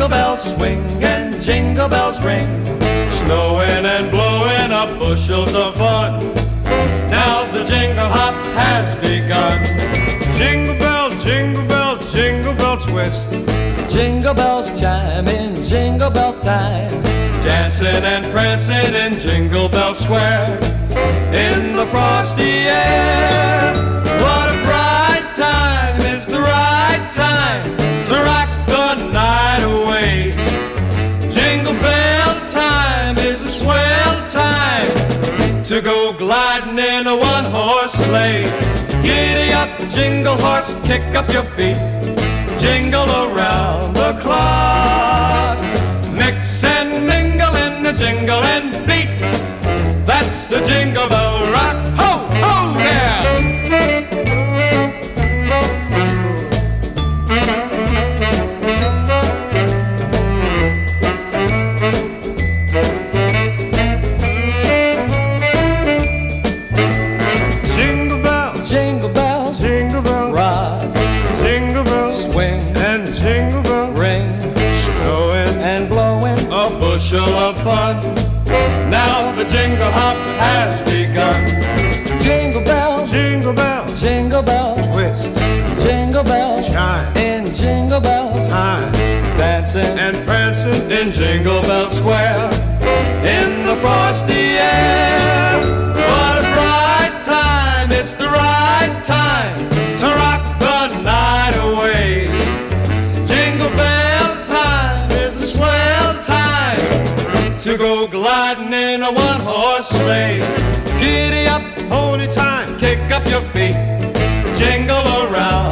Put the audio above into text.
bells swing and jingle bells ring, snowing and blowing up bushels of fun. Now the jingle hop has begun. Jingle bell, jingle bell, jingle bell twist. Jingle bells chime in Jingle Bells time, dancing and prancing in Jingle Bell Square. In the frosty air, what a bright time, is the right time to rock the night away. Jingle bell time is a swell time to go gliding in a one-horse sleigh. Giddy up, jingle horse, kick up your feet, jingle around the clock. Mix and mingle in the jingle and beat, that's the Jingle Bell Rock. Ho, ho, yeah! Jingle bells, jingle bells, jingle bells rock, jingle bells swing and jingle bells ring, snowing and blowing a bushel of fun. Now the jingle hop has begun. Jingle bells, jingle bells, jingle bells twist, jingle bells chime in Jingle Bell time, dancing and prancing in Jingle Bell Square. In the frosty air, what a bright time, it's the right time to rock the night away. Jingle bell time is a swell time to go gliding in a one-horse sleigh. Giddy up, pony time, kick up your feet, jingle around